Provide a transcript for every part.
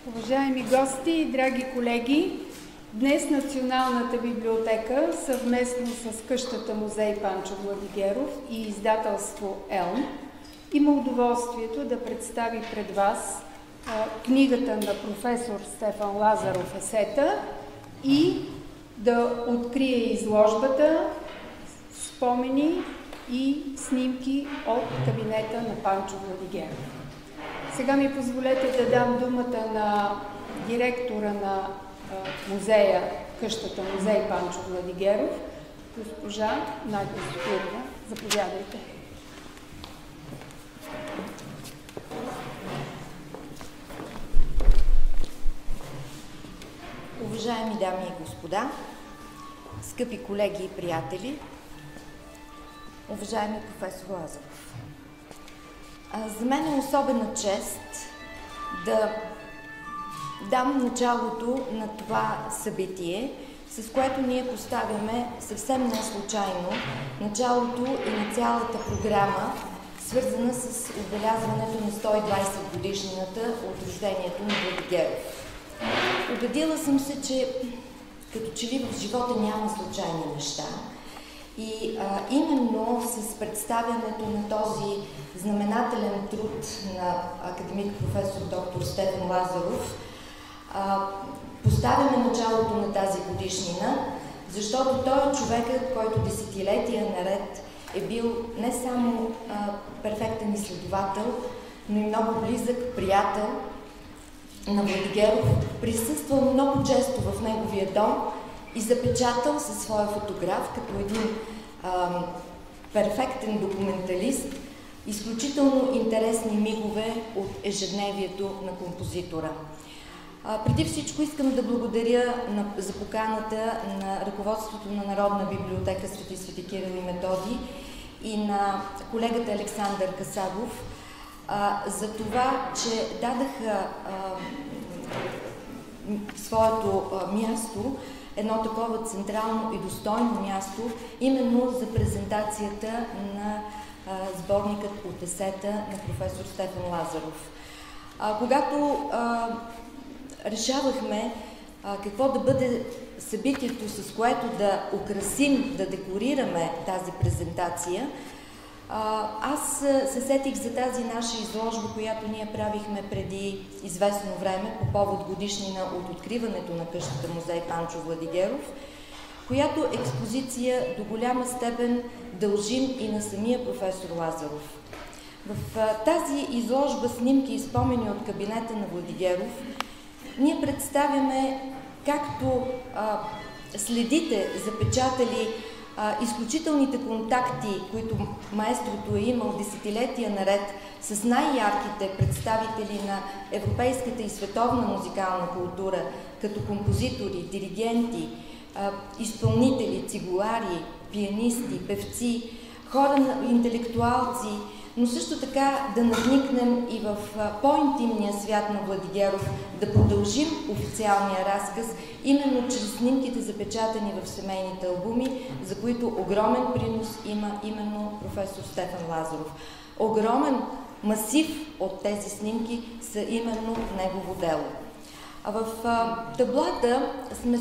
Уважаеми гости, драги колеги, днес Националната библиотека съвместно с къщата музей Панчо Владигеров и издателство Елм има удоволствието да представи пред вас книгата на професор Стефан Лазаров "Есета" и да открие изложбата "Спомени и снимки от кабинета на Панчо Владигеров". Сега ми позволете да дам думата на директора на музея, къщата музей Панчо Владигеров, госпожа Надя Софирова. Заповядайте. Уважаеми дами и господа, скъпи колеги и приятели, уважаеми професор Лазаров, за мен е особена чест да дам началото на това събитие, с което ние поставяме съвсем неслучайно началото и на цялата програма, свързана с отбелязването на 120 годишнината от рождението на Владигеров. Убедила съм се, че като че ли в живота няма случайни неща. И именно с представянето на този знаменателен труд на академик професор доктор Стефан Лазаров поставяме началото на тази годишнина, защото той е човекът, който десетилетия наред е бил не само перфектен изследовател, но и много близък приятел на Владигеров, присъствал много често в неговия дом и запечатал със своя фотограф като един перфектен документалист изключително интересни мигове от ежедневието на композитора. Преди всичко искам да благодаря за поканата на ръководството на Народна библиотека Св. Кирил и Методий и на колегата Александър Касабов за това, че дадаха своето място, едно такова централно и достойно място, именно за презентацията на сборникът от есета на професор Стефан Лазаров. Когато решавахме какво да бъде събитието, с което да украсим, да декорираме тази презентация, аз се сетих за тази наша изложба, която ние правихме преди известно време по повод годишнина от откриването на къщата музей Панчо Владигеров, която експозиция до голяма степен дължим и на самия професор Лазаров. В тази изложба "Снимки и спомени от кабинета на Владигеров" ние представяме както следите, запечатали изключителните контакти, които маестрото е имал десетилетия наред с най-ярките представители на европейската и световна музикална култура, като композитори, диригенти, изпълнители, цигулари, пианисти, певци, хора, интелектуалци, но също така да надникнем и в по-интимния свят на Владигеров, да продължим официалния разказ, именно чрез снимките, запечатани в семейните албуми, за които огромен принос има именно професор Стефан Лазаров. Огромен масив от тези снимки са именно негово дело. В таблата сме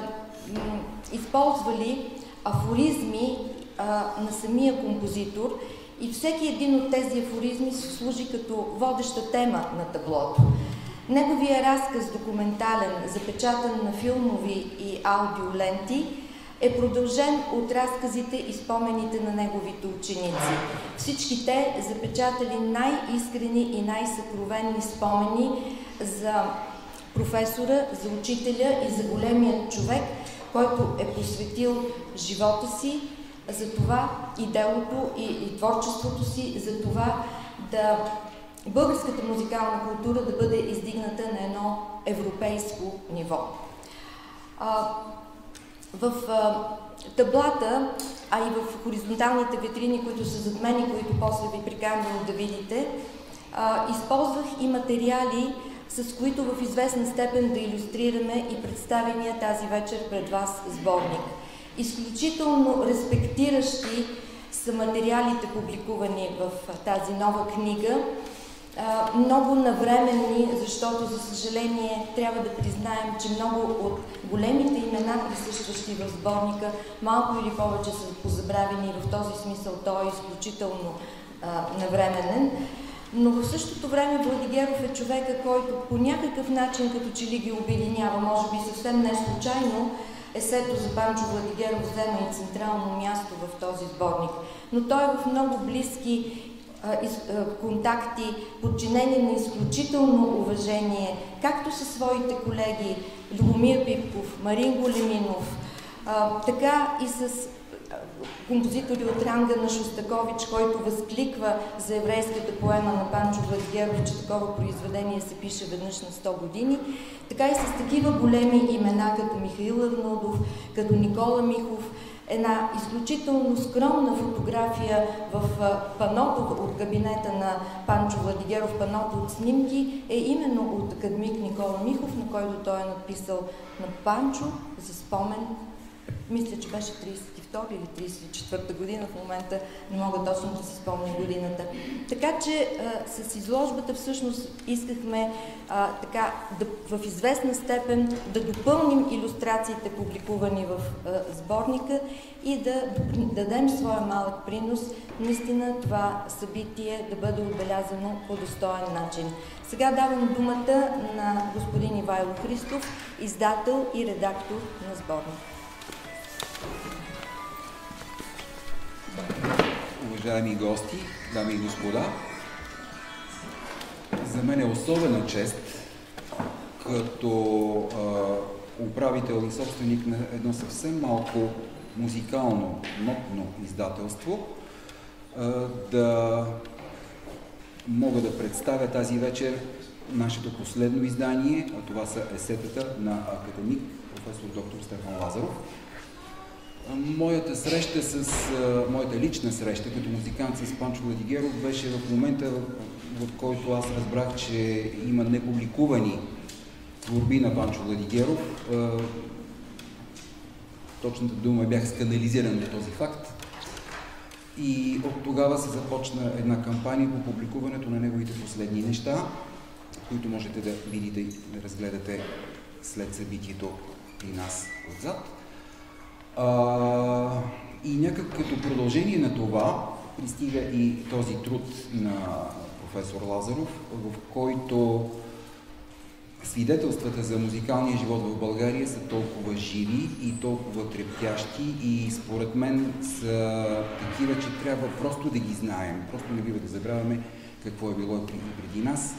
използвали афоризми на самия композитор и всеки един от тези афоризми се служи като водеща тема на таблото. Неговия разказ, документален, запечатан на филмови и аудиоленти, е продължен от разказите и спомените на неговите ученици. Всички те запечатали най-искрени и най-съкровенни спомени за професора, за учителя и за големият човек, който е посветил живота си за това и делото, и творчеството си, за това да българската музикална култура да бъде издигната на едно европейско ниво. В таблата, а и в хоризонталните витрини, които са зад мен и които после ви приканвам да видите, използвах и материали, с които в известна степен да илюстрираме и представения тази вечер пред вас сборник. Изключително респектиращи са материалите, публикувани в тази нова книга, много навременни, защото, за съжаление, трябва да признаем, че много от големите имена, присъстващи в сборника, малко или повече са позабравени и в този смисъл той е изключително навременен. Но в същото време Владигеров е човека, който по някакъв начин като че ли ги обединява, може би съвсем не случайно. Есето за Панчо Владигеров взема и централно място в този сборник, но той е в много близки контакти, подчинени на изключително уважение, както със своите колеги Любомир Пипков, Марин Големинов, така и с композитори от ранга на Шостакович, който възкликва за еврейската поема на Панчо Владигеров, че такова произведение се пише веднъж на 100 години, така и с такива големи имена, като Михаил Арнудов, като Никола Михов. Една изключително скромна фотография в паното от кабинета на Панчо Владигеров, паното от снимки, е именно от академик Никола Михов, на който той е написал на Панчо за спомен. Мисля, че беше 32 или 34 година, в момента не мога точно да си спомня годината. Така че с изложбата всъщност искахме в известна степен да допълним илюстрациите, публикувани в сборника, и да дадем своя малък принос, наистина това събитие да бъде отбелязано по достоен начин. Сега давам думата на господин Ивайло Христов, издател и редактор на сборника. Уважаеми гости, дами и господа, за мен е особена чест като управител и собственик на едно съвсем малко музикално нотно издателство да мога да представя тази вечер нашето последно издание, а това са есетата на академик професор доктор Стефан Лазаров. Моята лична среща като музикант с Панчо Владигеров беше в момента, в който аз разбрах, че има непубликувани творби на Панчо Владигеров. Точната дума, бях скандализиран от този факт. И от тогава се започна една кампания по публикуването на неговите последни неща, които можете да видите и да разгледате след събитието при нас отзад. И някак като продължение на това пристига и този труд на професор Лазаров, в който свидетелствата за музикалния живот в България са толкова живи и толкова трептящи и според мен са такива, че трябва просто да ги знаем. Просто не бива да забравяме какво е било преди нас.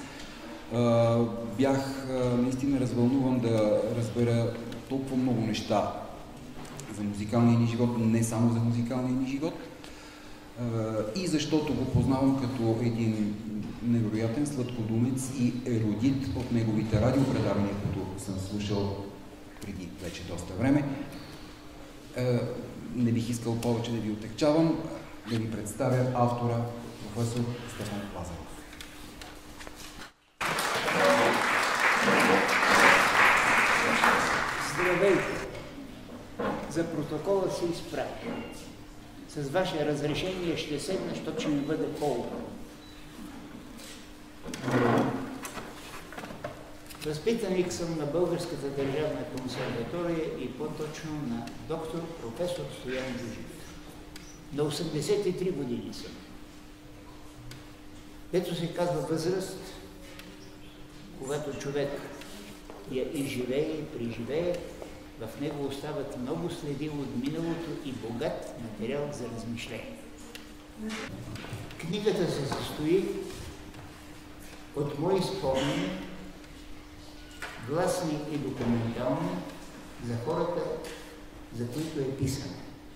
Бях наистина развълнуван да разбера толкова много неща за музикалния ни живот, не само за музикалния ни живот, и защото го познавам като един невероятен сладкодумец и ерудит от неговите радиопредавания, които съм слушал преди вече доста време. Не бих искал повече да ви отегчавам, да ви представя автора, професор Стефан Лазаров. Здравейте! За протокола се изправя. С ваше разрешение ще седна, защото ще ми бъде по-удобно. Възпитаник съм на Българската държавна консерватория и по-точно на доктор професор Стоян Джуджев. На 83 години съм. Ето се казва възраст, когато човек я изживее и преживее, в него остават много следи от миналото и богат материал за размишление. Книгата се състои от мои спомени, гласни и документални, за хората, за които е писана.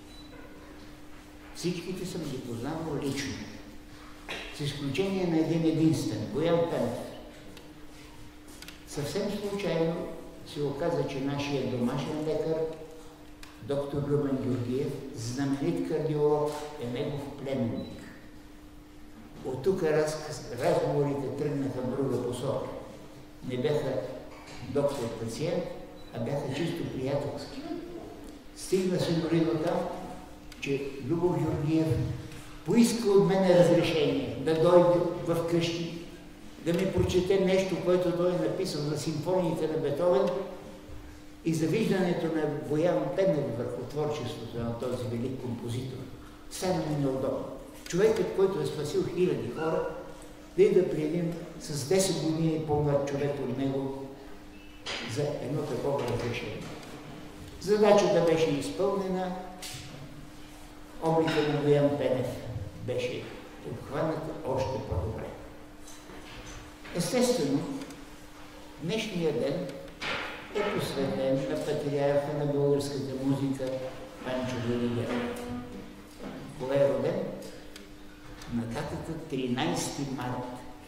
Всичките съм ги познавал лично, с изключение на един единствен, Боян Пенев. Съвсем случайно се оказа, че нашия домашен лекар, доктор Румен Георгиев, знаменит кардиолог, е негов племенник. От тук разговорите тръгнаха в друга посока. Не бяха доктор-пациент, а бяха чисто приятелски. Стигна се дори до там, че Любо Георгиев поиска от мене разрешение да дойде в къщи да ми прочете нещо, което той е написал за симфониите на Бетовен и за виждането на Боян Пенев върху творчеството на този велик композитор. Стана ми неудобно. Човекът, който е спасил хиляди хора, да ида при един с 10 години по-млад човек от него за едно такова разрешение. Задачата беше изпълнена, облика на Боян Пенев беше обхваната още по-добре. Естествено, днешният ден е посветен на патриарха на българската музика Панчо Владигеров. Кога е роден? На датата 13 март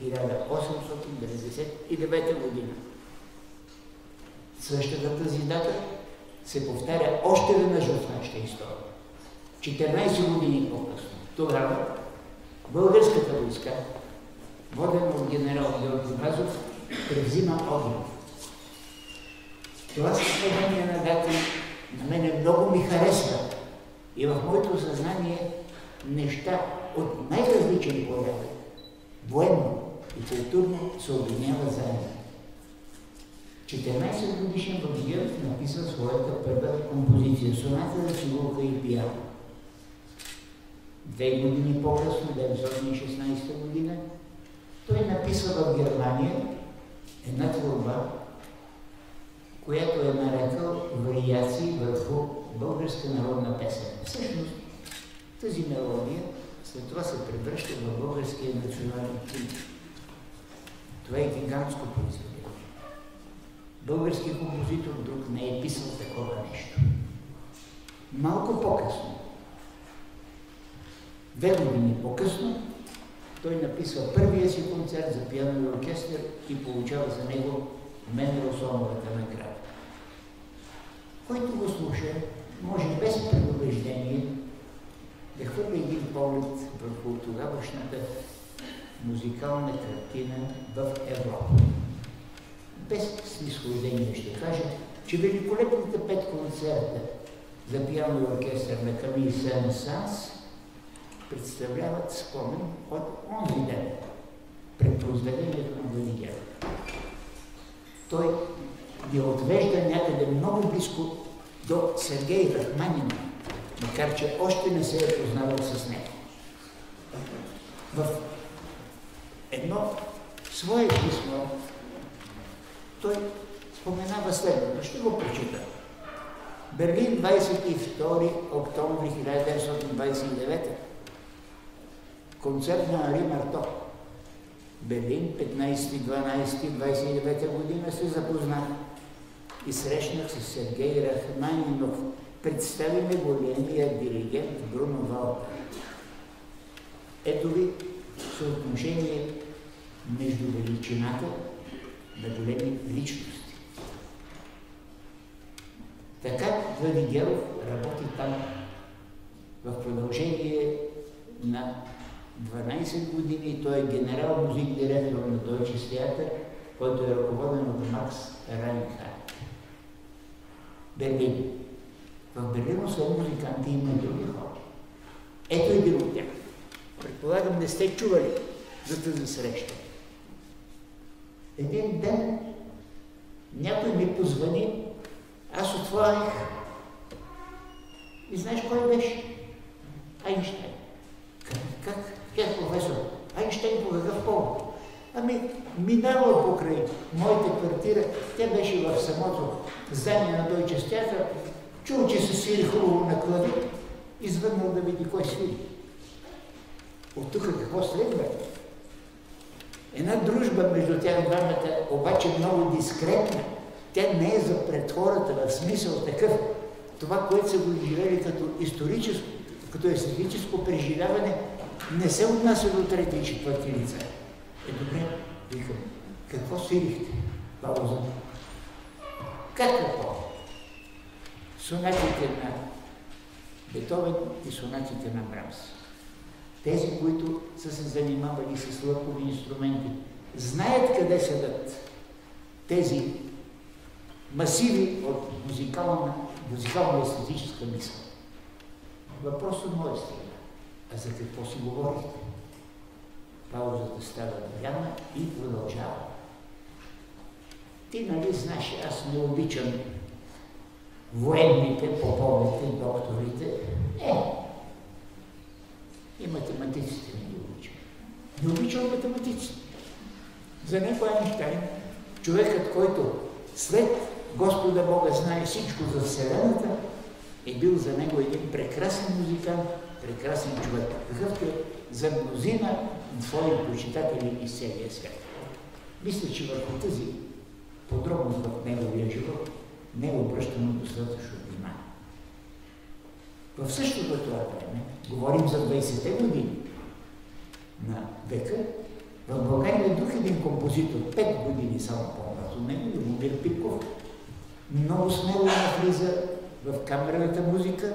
1899 година. Същата тази дата се повтаря още веднъж в нашата история. 14 години по-късно. Тогава българската войска, водена от генерал Георги Вазов, превзима Огрев. Това съвпадение на дати на мене много ми харесва и в моето съзнание неща от най-различен порядък, военно и културно се обединява заедно. 14 годишен Владигеров написал своята първа композиция «Соната за цигулка и пиано». 2 години по-късно, 1916 година, той написва в Германия една творба, която е нарекал вариации върху българска народна песен. Всъщност, тази мелодия след това се превръща в българския национален химн. Това е гигантско произведение. Български композитор друг не е писал такова нещо. Малко по-късно, 2 години по-късно, той написва първия си концерт за пиано и оркестър и получава за него Менделсоновата награда. Който го слуша, може без предубеждение да хвърля един поглед върху тогавашната музикална картина в Европа. Без снисхождение ще кажа, че великолепните 5 концерта за пиано и оркестър на Камил Сен-Санс представляват спомен от онзи ден пред произведението на Владигеров. Той ни отвежда някъде много близко до Сергей Рахманин, макар че още не се е познавал с него. В едно свое писмо той споменава следното. Ще го прочита. Берлин, 22 октомври 1929. Концерт на Ари Марто. Берлин, 15-12-29 година се запознах и срещнах с Сергей Рахманинов. Представи ме големия диригент Бруно Валтер. Ето ви съотношение между величината на големи личности. Така Владигеров работи там в продължение на 12 години. Той е генерал-музик директор на Deutsches Theater, който е ръководен от Макс Райнхард. Берлин. В Берлин освен музиканти има други хора. Ето един от тях. Предполагам, не сте чували за тази среща. Един ден някой ми позвани, аз отворих и знаеш кой беше? Айнщайн. Как? Професор? Айнщайн по какъв повод? Ами, минавал покрай моята квартира, тя беше в самото здание на Deutsches Theater, чул, че се свири хубаво на клави, извъннал да види кой свири. От тук какво следва? Една дружба между тях двамата, обаче много дискретна. Тя не е за пред хората, в смисъл такъв. Това, което са го живели като естетическо преживяване, не се отнася до трети и четвърти лица. Добре, викам, какво свирихте? Пауза. Какво? Сонатите на Бетовен и сонатите на Брамс. Тези, които са се занимавали с лъкови инструменти, знаят къде седат тези масиви от музикално-естетическа мисъл. Въпрос от моя страна. А за какво си говорихте? Паузата става голяма и продължава. Ти нали знаеш, аз не обичам военните, поповете, докторите. И математиците не ги обичам. Не обичам математиците. За него Айнщайн, човекът, който след Господа Бога знае всичко за Вселената, е бил за него един прекрасен музикант, прекрасен човек. Какъвто е за мнозина свои почитатели из целия свят. Мисля, че върху тази подробност в неговия живот не е обръщано достатъчно внимание. В същото това време, говорим за 20-те години на века, в България е друг един композитор, 5 години само по-млад от него, Любомир Пипков, много смело навлиза в камерната музика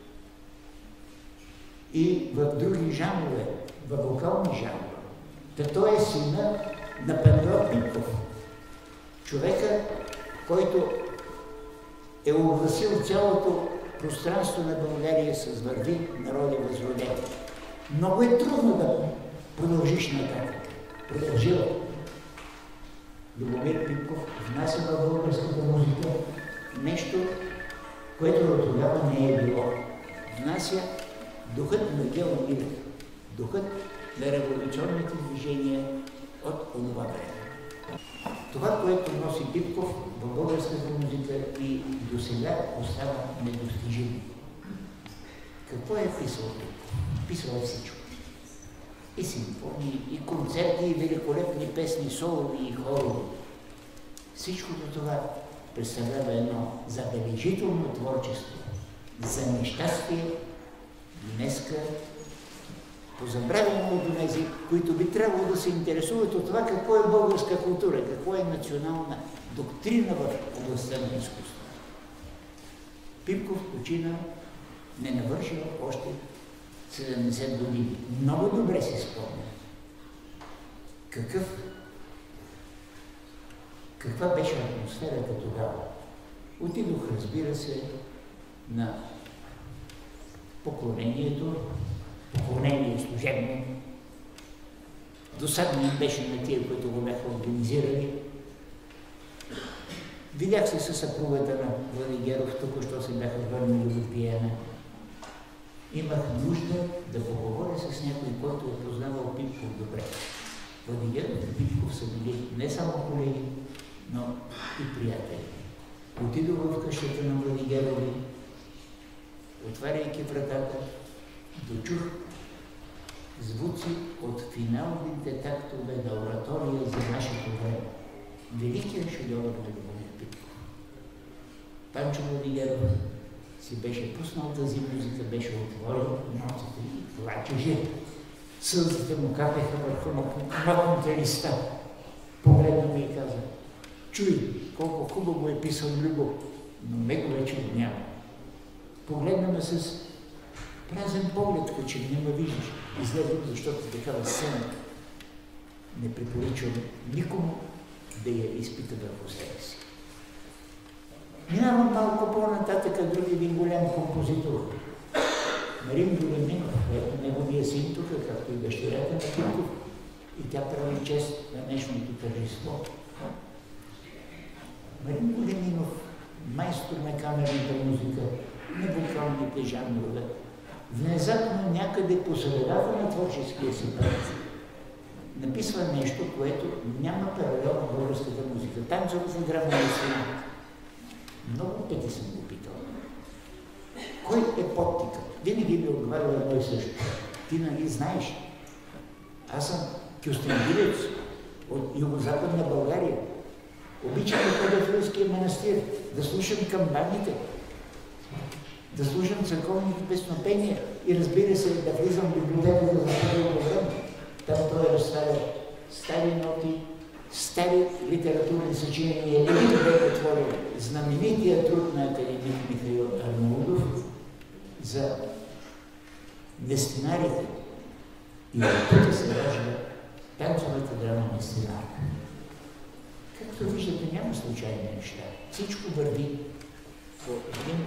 и в други жанрове, в вокални жанрове. Та той е сина на Панайот Пипков, човека, който е огласил цялото пространство на България с "Върви, народе, възроден". Много е трудно да продължиш нататък. Продължил. Любомир Пипков внася в българската музика нещо, което до тогава не е било. Внася духът на Гео Милев, духът на революционните движения от онова време. Това, което носи Пипков в българската музика и до сега остава недостижимо. Какво е писал Пипков? Писал е всичко. И симфонии, и концерти, и великолепни песни, солови и хорови. Всичкото това представлява едно забележително творчество за нещастие днеска, позабравено от онези, които би трябвало да се интересуват от това какво е българска култура, какво е национална доктрина в областта на изкуството. Пипков почина не навършил още 70 години. Много добре си спомня каква беше атмосферата тогава. Отидох, разбира се, на поклонение служебно. Досадно им беше на тия, които го бяха организирали. Видях се със съпругата на Владигеров, току-що се бяха върнали от Виена. Имах нужда да поговоря с някой, който е познавал Пипков добре. Владигеров и Пипков са били не само колеги, но и приятели. Отидох в къщата на Владигерови, отваряйки вратата, дочух звуци от финалните тактове на оратория за нашето време. Великият шедьовър на Любомир Пипков. Панчо Владигеров си беше пуснал тази музика, беше отворил нотите и плачеше. Сълзите му капеха върху макните листа. Погледна ми и каза: "Чуй, колко хубаво е писал Любо, но него вече го няма." Погледна ме с празен поглед, като че не ме виждаш. Излезнах, защото такава сцена не препоръчвам никому да я изпита върху себе си. Минавам малко по-нататък друг един голям композитор. Марин Големинов, неговия син тук, както и дъщерята на Пипков, и тя прави чест на днешното тържество. Марин Големинов, майстор на камерната музика, на вокалните жанрове, внезапно някъде по средата на творческия си път написва нещо, което няма паралел в българската музика. Танцове за драма и сцена. Много пъти съм го питал. Кой е подтикът? Винаги ми отговарял едно и също. Ти нали знаеш? Аз съм кюстендилец от югозападна България. Обичам да ходя в Рилския манастир, да слушам камбаните, да слушам църковните песнопения и, разбира се, да влизам в библиотеката за Павел Богдан. Там той разставя стари ноти, стари литературни съчинения. Един бе отворил знаменития труд на академик Михаил Арнаудов за нестинарите. И оттук се ражда танцовата драма нестинарка. Както виждате, няма случайни неща. Всичко върви по един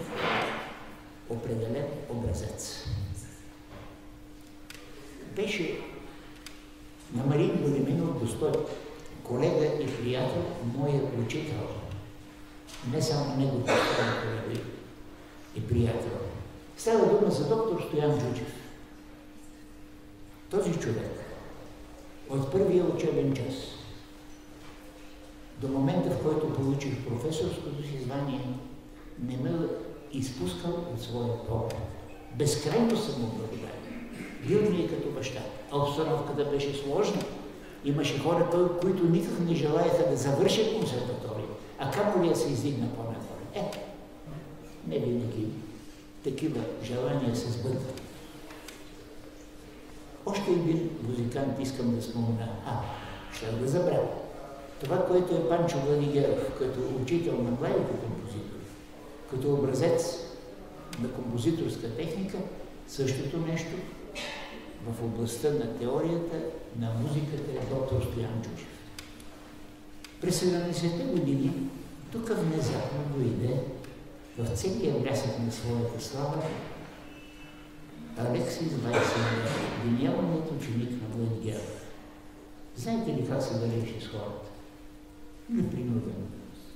определен образец. Беше на Марин Големинов Достой, колега и приятел, моя учител. Не само него, колега и приятел. Става дума за доктор Стоян Джучев. Този човек от първия учебен час до момента, в който получих професорското си звание, не ме изпускал от своя поглед. Безкрайно съм му благодарен. Бил ми е като баща, а обстановката беше сложна. Имаше хора, които никак не желаяха да завършат консерватория, а камо ли да се издигна по-нагоре. Не винаги такива желания се сбъдват. Още един музикант искам да спомена. Ще да забравя. Това, което е Панчо Владигеров, като учител на младите композитори, като образец на композиторска техника, същото нещо в областта на теорията на музиката е доктор Стоян Джучев. През 70-те години тук внезапно дойде в целия блясък на своята слава Алексис Вайсенберг, гениалният ученик на Владигеров. Знаете ли как се далече с хората? Непринудено.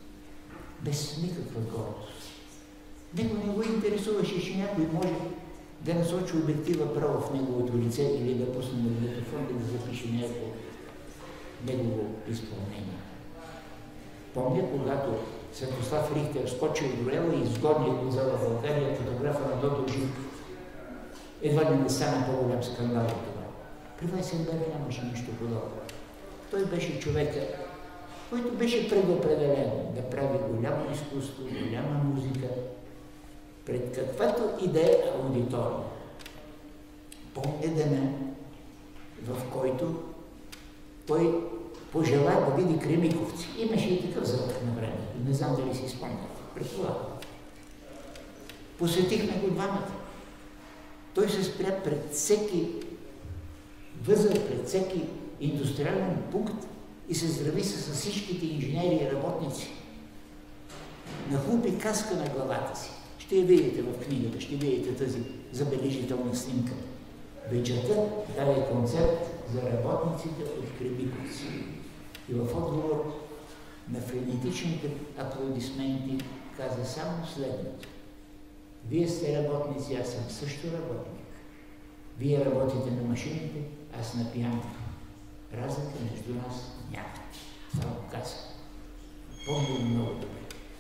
Без никаква гордост. Него не го интересуваше, че някой може да насочи обектива право в неговото лице или да пусне магнитофон и да запише някакво негово изпълнение. Помня, когато Светослав Рихтер скочи от дуела и изгони го за България фотографа на Додо Живков. Едва ли не стана по-голям скандал от това. При Вайсенберг нямаше нищо подобно. Той беше човека, който беше предопределен да прави голямо изкуство, голяма музика, пред каквато и да е аудитория. Помня деня, в който той пожела да види Кремиковци. Имаше и такъв залък на време. Не знам дали си спомняте. Предполагам. Посетихме го двамата. Той се спря пред всеки възел, пред всеки индустриален пункт и се здрави с всичките инженери и работници. Нахлупи каска на главата си. Ще я видите в книгата, ще видите тази забележителна снимка. Вечерта даде концерт за работниците от Кремиковци. И в отговор на френетичните аплодисменти каза само следното. Вие сте работници, аз съм също работник. Вие работите на машините, аз на пианото. Разлика между нас няма. Това го каза. Помня много добре.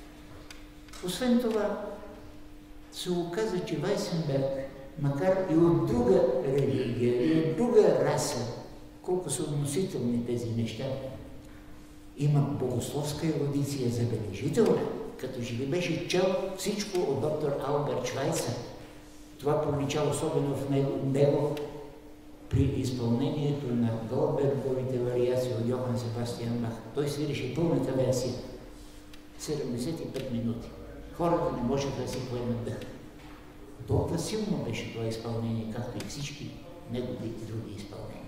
Освен това, се оказа, че Вайсенберг, макар и от друга религия, и от друга раса, колко са относителни тези неща, има богословска ерудиция забележителна, като че ли беше чел всичко от доктор Алберт Швайцер. Това пролича особено в него при изпълнението на Голдберговите вариации от Йохан Себастиан Бах. Той свирише пълната версия. 75 минути. Хората не можеха да си поемат дъх. Толкова силно беше това изпълнение, както и всички негови други изпълнения.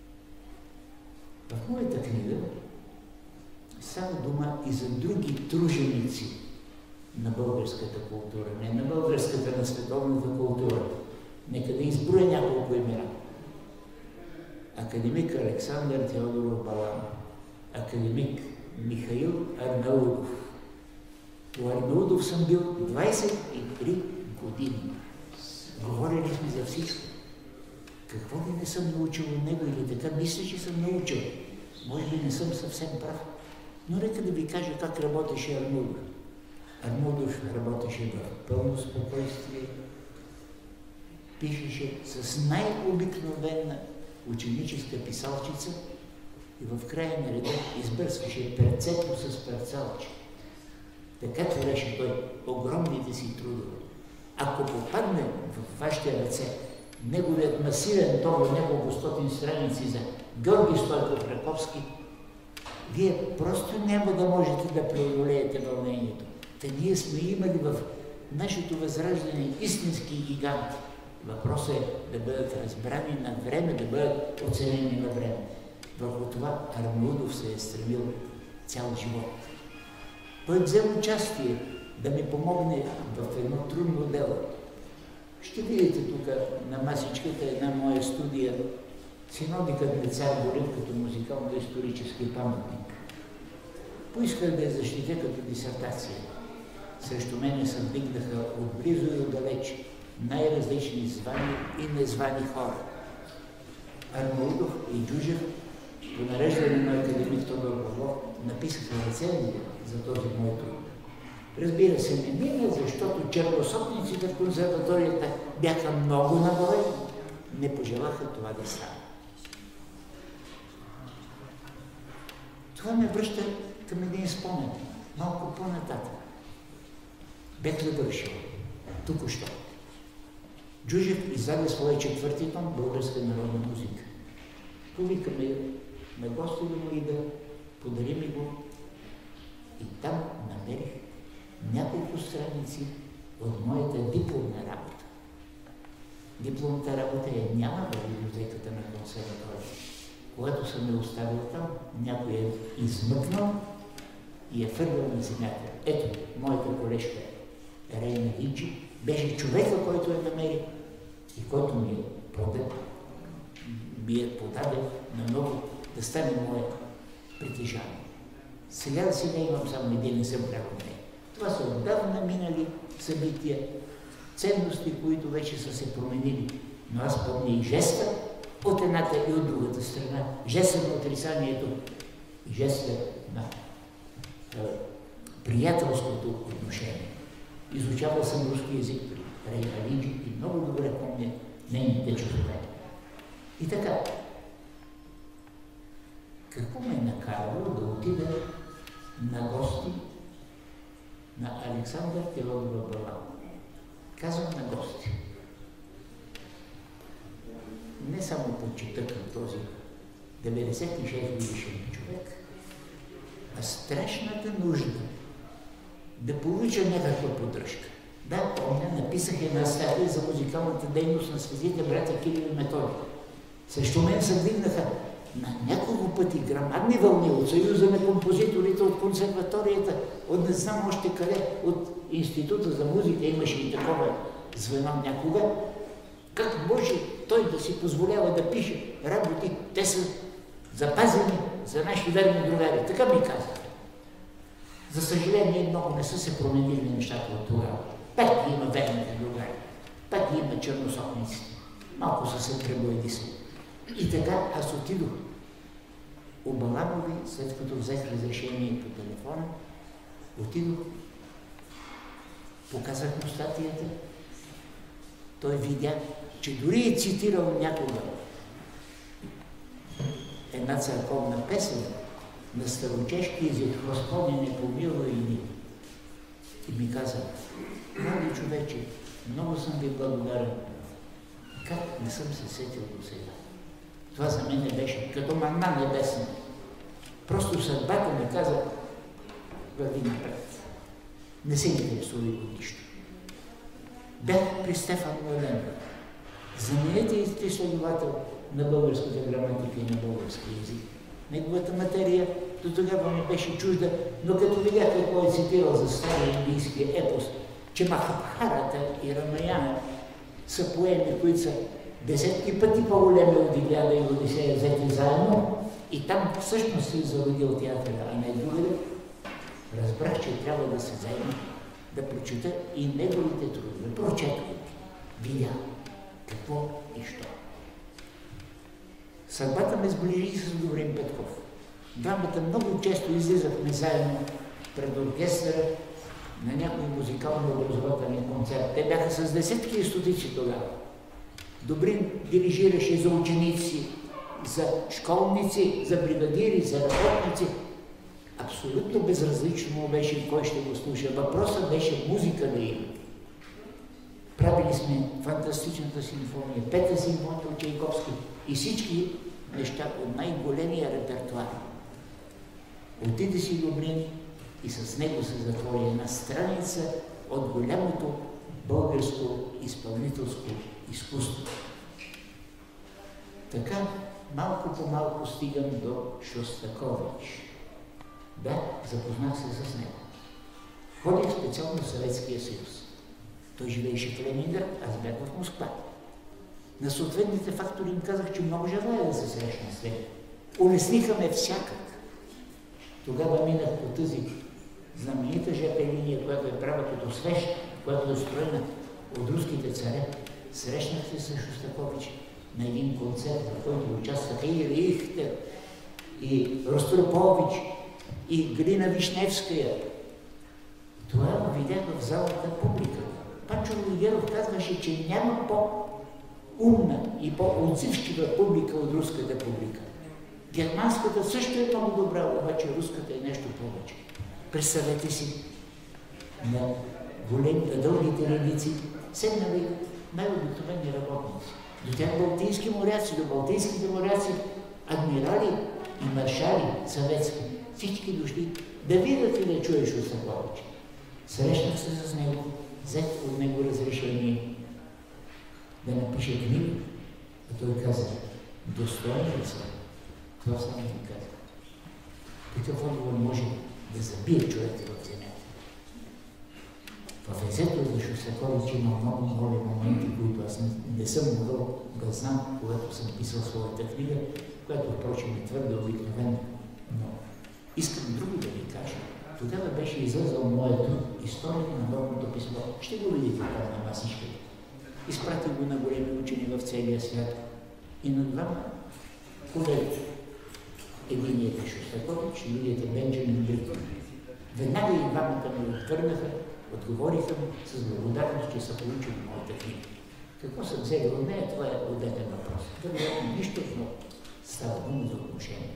В моята книга става дума и за други труженици на българската култура, не на българската, на световната култура. Нека да изброя няколко имена. Академик Александър Теодоров Балан, академик Михаил Арнаудов. У Арнаудов съм бил 23 години. Говорили сме за всичко. Какво ли не съм научил от него или така мисля, че съм научил. Може би не съм съвсем прав. Но нека да ви кажа как работеше Арнаудов. Арнаудов работеше в пълно спокойствие, пишеше с най-обикновена ученическа писалчица и в края на реда избърсваше перцето с перцалче. Така твореше той огромните си трудове. Ако попадне в вашите ръце неговият масивен том от няколко стотин страници за Георги Стойков Раковски, вие просто няма да можете да преодолеете вълнението. Та ние сме имали в нашето възраждане истински гиганти. Въпросът е да бъдат разбрани на време, да бъдат оценени на време. Върху това Арнаудов се е стремил цял живот. Той взел участие да ми помогне в едно трудно дело. Ще видите тук на масичката една моя студия Синодикът на цар Борис като музикално-исторически паметник. Поисках да я защитя като дисертация. Срещу мене се вдигнаха отблизо и отдалеч най-различни звани и незвани хора. Арнаудов и Джужев, по нареждане на академик Тодор Павлов, написаха рецензия за този мой труд. Разбира се, не мина, защото черносотниците в консерваторията бяха много наброй, не пожелаха това да стане. Това ме връща към един спомен, малко по-нататък. Бех завършил, току-що. Джужев издаде своя четвърти том българска народна музика. Повикаме на гости да му и да подари ми го. И там намерих няколко страници от моята дипломна работа. Дипломната работа няма в библиотеката на консерватория. Когато съм я оставил там, някой е измъкнал и е фърлял на земята. Ето, моята колежка Рейна Линчи беше човека, който я намери и който ми я подаде на ново да стане мое притежание. Сега не имам само един екземпляр от нея. Това са отдавна минали събития, ценности, които вече са се променили. Но аз помня и жеста от едната и от другата страна. Жеста на отрицанието и жеста на приятелското отношение. Изучавал съм руски език при Рейна Линчи и много добре помня нейните чувства. И така, какво ме накарало да отида на гости на Александър Теодоров Балабанов? Казвам на гости. Не само почита към този 96 годишен човек, а страшната нужда да получа някаква поддръжка. Да, помня, написах една статия за музикалната дейност на светите братя Кирил и Методий. Срещу мен се вдигнаха на няколко пъти грамадни вълни от Съюза на композиторите, от консерваторията, от не знам още къде, от Института за музика, имаше и такова звено някога. Как може той да си позволява да пише работи, те са запазени за наши верни другари. Така ми казаха. За съжаление, много не са се променили нещата от тогава. Пак има верните другари, пак има черносотниците. Малко са се пребоядисали. И така аз отидох у Балабанови, след като взех разрешение по телефона, отидох, показах му статията. Той видя, че дори е цитирал някога една църковна песен на старочешки език, Господи, не помилуй ни. И ми каза, млади човече, много съм ви благодарен. Как не съм се сетил до сега? Това за мен беше като манна небесна. Просто съдбата ми каза, върви напред. Не се интересува от нищо. Бях при Стефан Младен, знаменитият изследовател на българската граматика и на български език. Неговата материя до тогава ми беше чужда, но като видях какво е цитирал за стария индийския епос, че Махабхарата и Рамаяна са поеми, които са десетки пъти по-големи от Илиада и Одисея взети заедно, и там всъщност се зародил театъра, а не другаде, разбрах, че трябва да се заедно, да прочета и неговите трудове. Прочетох, видя какво и що. Съдбата ме сближи с Добрин Петков. Двамата много често излизахме заедно пред оркестъра на някой музикално-образователен концерт. Те бяха с десетки и стотици тогава. Добрин дирижираше за ученици, за школници, за бригадири, за работници. Абсолютно безразлично му беше кой ще го слуша. Въпросът беше музика да има. Правили сме фантастичната симфония, Пета симфония от Чайковски и всички неща от най-големия репертуар. Отиде си Добрин и с него се затвори една страница от голямото българско изпълнителско изкуство. Така малко по малко стигам до Шостакович. Да, запознах се с него. Ходих специално в Съветския съюз. Той живееше в Ленинград, аз бях в Москва. На съответните фактори им казах, че много желая да се срещна с теб. Улесниха ме всякак. Тогава минах по тази знаменита ЖП линия, която е права като свеж, която е строена от руските царе. Срещнах се с Шостакович на един концерт, в който участваха и Рихтер, и Ростропович, и Глина Вишневская. Това го видях в залата публика. Панчо Владигеров казваше, че няма по-умна и по-отзивчива публика от руската публика. Германската също е много добра, обаче руската е нещо повече. Представете си, на големите, дългите редици седнали най-обикновени работници. До тях балтийски моряци, до балтийските моряци, адмирали и маршали съветски. Всички дошли да видят и да чуеш Шостакович. Срещнах се с него, взех от него разрешение да напише книга. А той каза, достоен съм. Това само ви каза. Такъв отговор може да забие човека в земята. В езето за Шостакович има много моменти, които аз не съм могъл да знам, когато съм писал своята книга, която впрочем е твърде обикновена. Но искам друго да ви кажа. Тогава беше излезъл моят труд История на народното писмо. Ще го видите там на масичката. Изпратих го на големи учени в целия свят. И на двама колеги. Единият е Шостакович, другият е Бенджамин Брикман. Веднага и двамата ми отвърнаха, отговориха ми с благодарност, че са получили моята книга. Какво съм взели от нея, това е отделен въпрос. Вероятно нищо, но става дума за отношение.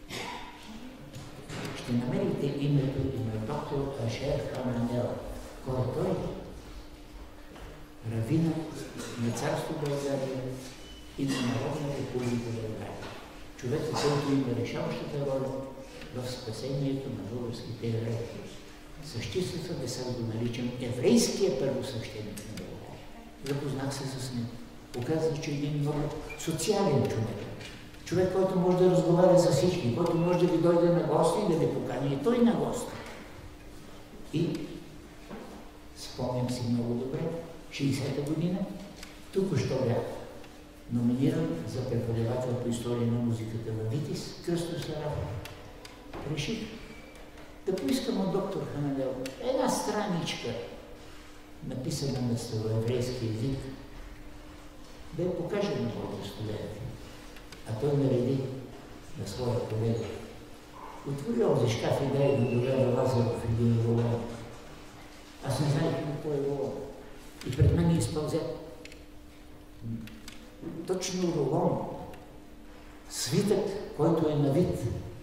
Ще намерите името и на доктор Ашер Хаманел. Кой е той? Равина на Царство България и на Народна република България. Човекът, който има решаващата роля в спасението на българските евреи. Същиството да го наричам еврейския първосвещеник на България. Запознах се с него. Оказва, че е един много социален човек. Човек, който може да разговаря с всички, който може да ви дойде на гости и да ви покани и той на гости. И спомням си много добре, 60-та година, току-що бях номиниран за преподавател по история на музиката във Витис, Кръсто Сарафов. Реших да поискам от доктор Хаманел една страничка, написана на староеврейски език, да я покажа на моите студенти. А той нареди на своя колега. Отвори онзи шкаф и дай да доведа Лазаров един рулон. Аз не знаех какво е рулон. И пред мен изпълзе точно рулон, свитък, който е навит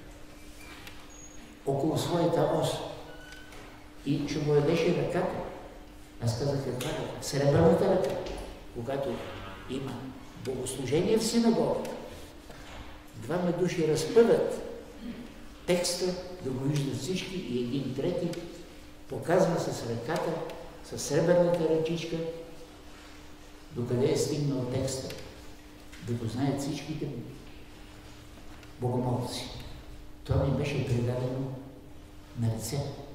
около своята ос и че му ядеше ръката. Аз казах, каква ръка? Сребърната ръка, когато има богослужение в синагогата. Двама души разпъват текста, да го виждат всички и един трети показва с ръката, с сребърната ръчичка, докъде е стигнал текста, да го знаят всичките богомолци. Това ми беше предадено на ръце.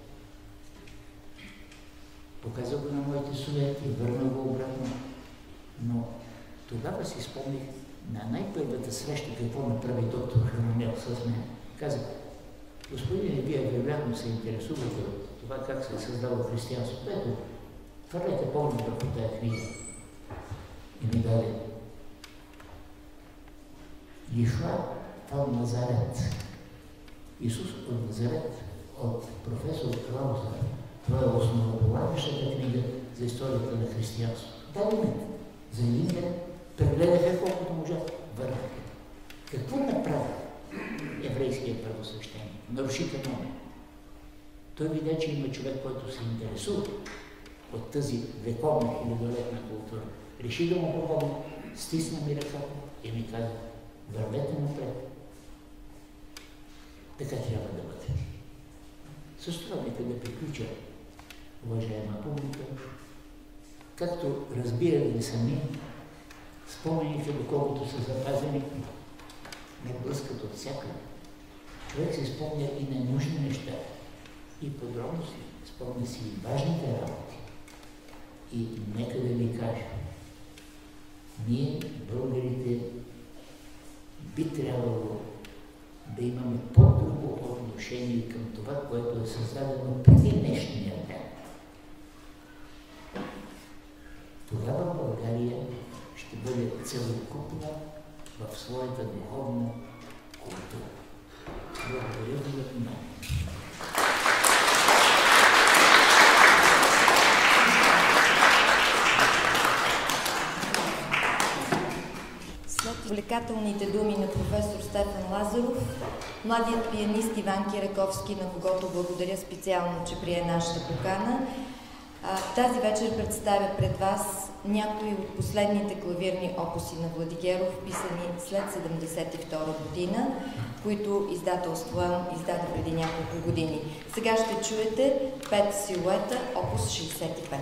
Показах го на моите студенти, върна го обратно. Но тогава си спомних на най-първата среща какво направи доктор Хаманел с мен. Казах, господине, вие вероятно се интересувате от това как се е създало християнството. Ето, хвърляйте поглед върху тая книга. И ми даде Йешуа от Назарет. Исус от Назарет, от професор Краузер. Това е основополагащата книга за историята на християнството. Дай ми за един ден прегледаха колкото можа, върнаха. Какво направи еврейският първосвещеник? Наруши канона. Той видя, че има човек, който се интересува от тази вековна хилядолетна култура. Реши да му помогне, стисна ми ръката и ми каза, вървете напред. Така трябва да бъде. С това нека да приключа, уважаема публика, както разбирали сами, спомените, доколкото са запазени, не блъскат от всякъде. Човек се спомня и ненужни неща, и подробности, спомня си и важните работи. И нека да ви кажа, ние, българите, би трябвало да имаме по-друго отношение към това, което е създадено преди днешния ден. Тогава България ще бъде целокупна в своята духовна култура. Благодаря ви за вниманието. След увлекателните думи на професор Стефан Лазаров, младият пианист Иван Кираковски, на когото благодаря специално, че прие нашата покана, тази вечер представя пред вас някои от последните клавирни опуси на Владигеров, писани след 1972 година, които издателство издаде преди няколко години. Сега ще чуете 5 силуета, опус 65.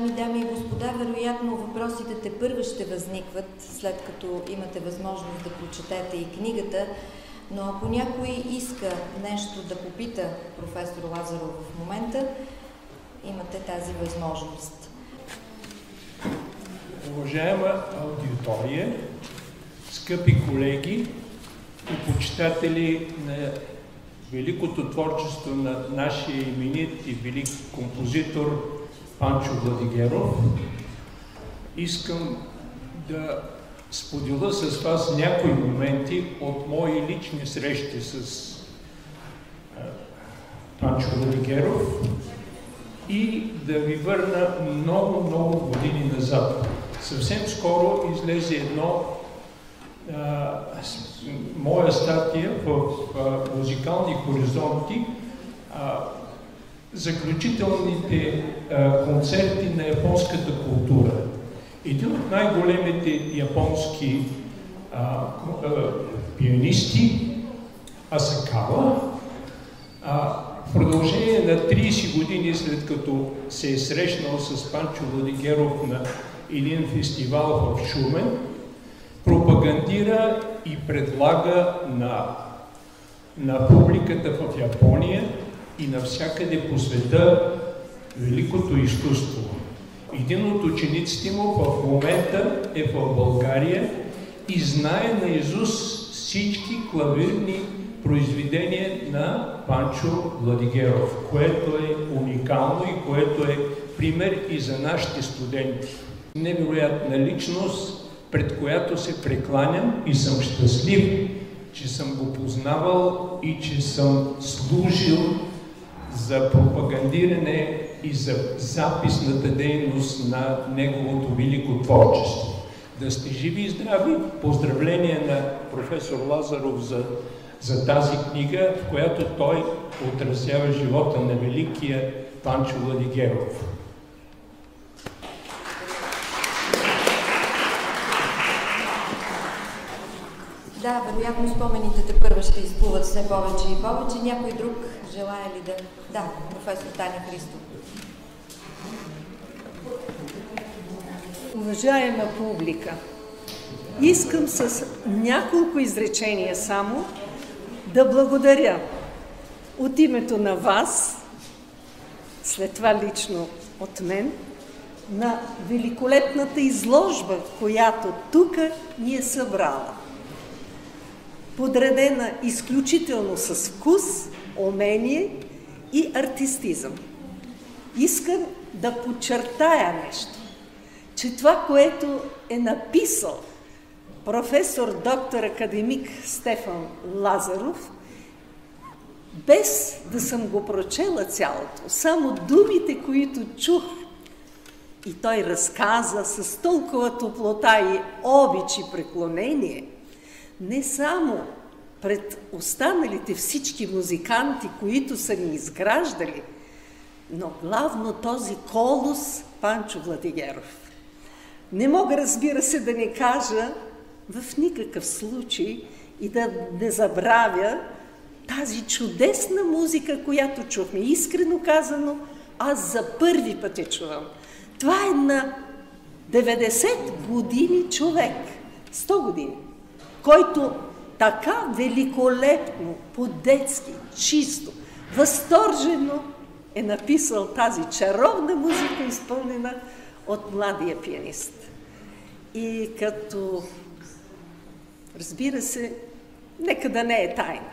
Уважаеми дами и господа, вероятно въпросите тепърва ще възникват, след като имате възможност да прочетете и книгата, но ако някой иска нещо да попита професор Лазаров в момента, имате тази възможност. Уважаема аудитория, скъпи колеги и почитатели на великото творчество на нашия именит и велик композитор Панчо Владигеров, искам да споделя с вас някои моменти от мои лични срещи с Панчо Владигеров и да ви върна много години назад. Съвсем скоро излезе едно моя статия в Музикални хоризонти, заключителните концерти на японската култура. Един от най-големите японски пианисти, Асакава, в продължение на 30 години след като се е срещнал с Панчо Владигеров на един фестивал в Шумен, пропагандира и предлага на публиката в Япония и навсякъде по света великото изкуство. Един от учениците му в момента е в България и знае наизуст всички клавирни произведения на Панчо Владигеров, което е уникално и което е пример и за нашите студенти. Невероятна личност, пред която се прекланям и съм щастлив, че съм го познавал и че съм служил за пропагандиране и за записната дейност на неговото велико творчество. Да сте живи и здрави! Поздравление на професор Лазаров за тази книга, в която той отразява живота на великия Панчо Владигеров. Да, вероятно спомените тепърва ще изплуват все повече и повече. Някой друг желая ли да... Да, професор Таня Христов. Уважаема публика, искам с няколко изречения само да благодаря от името на вас, след това лично от мен, на великолепната изложба, която тук ни е събрала. Подредена изключително с вкус, умение и артистизъм. Искам да подчертая нещо, че това, което е написал професор доктор академик Стефан Лазаров, без да съм го прочела цялото, само думите, които чух, и той разказа с толкова топлота и обич и преклонение, не само пред останалите всички музиканти, които са ни изграждали, но главно този колос Панчо Владигеров. Не мога, разбира се, да не кажа в никакъв случай и да не забравя тази чудесна музика, която чухме. Искрено казано, аз за първи път я чувам. Това е на 90 години човек, 100 години, който така великолепно, по-детски, чисто, възторжено е написал тази чаровна музика, изпълнена от младия пианист. И като, разбира се, нека да не е тайна,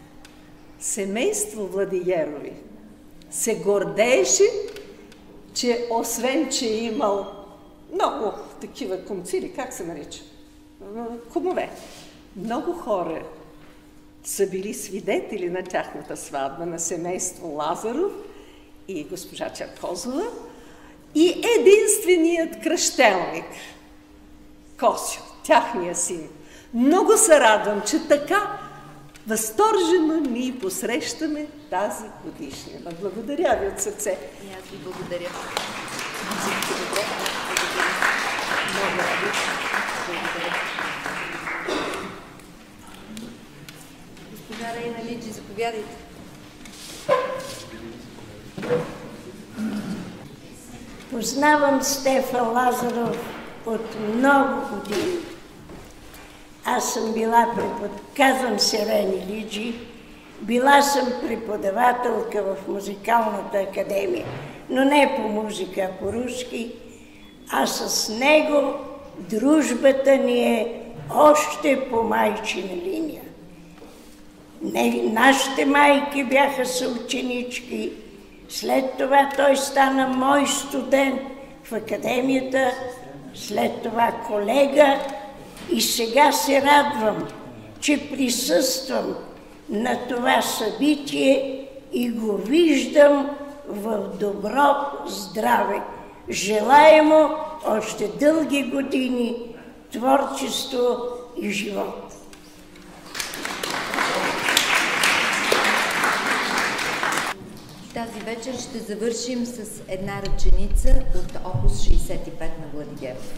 семейство Владигерови се гордееше, че освен, че е имал много такива комцили, как се нарича? Кумове. Много хора са били свидетели на тяхната сватба, на семейство Лазаров и госпожа Черкозова, и единственият кръщелник, Косио, тяхния син. Много се радвам, че така възторжено ние посрещаме тази годишнина. Благодаря ви от сърце. И аз ви благодаря. Много радвам. Благодаря. Госпожа Рейна Лиджи, заповядайте. Познавам Стефан Лазаров от много години. Аз съм била казвам се Рени Лиджи, била съм преподавателка в музикалната академия, но не по музика, а по руски, а с него дружбата ни е още по майчина линия. Нашите майки бяха съученички, след това той стана мой студент в академията, след това колега и сега се радвам, че присъствам на това събитие и го виждам в добро здраве. Желая му още дълги години творчество и живот. Тази вечер ще завършим с една ръченица от опус 65 на Владигеров.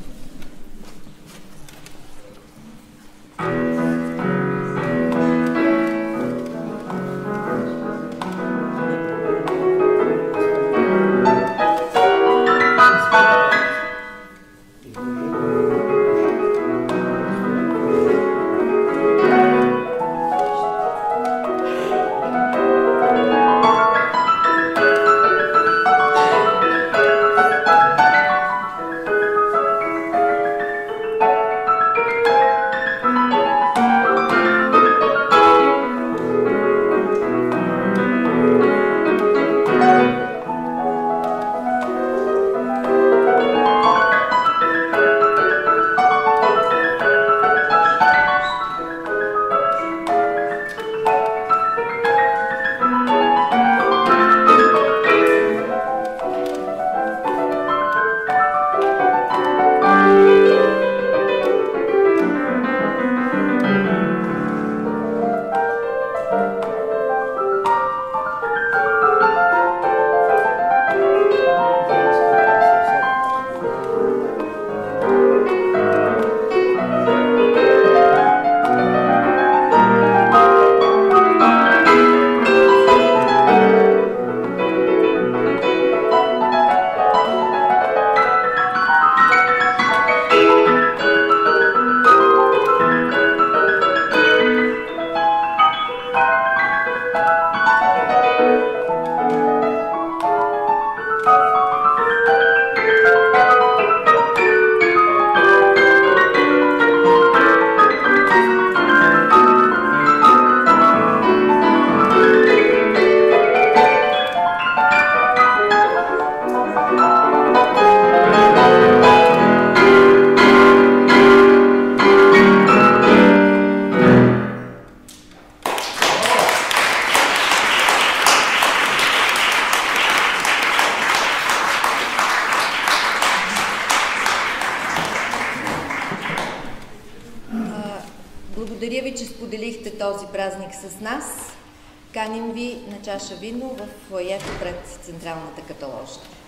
Благодаря ви, че споделихте този празник с нас. Каним ви на чаша вино в фоайето пред Централната каталожка.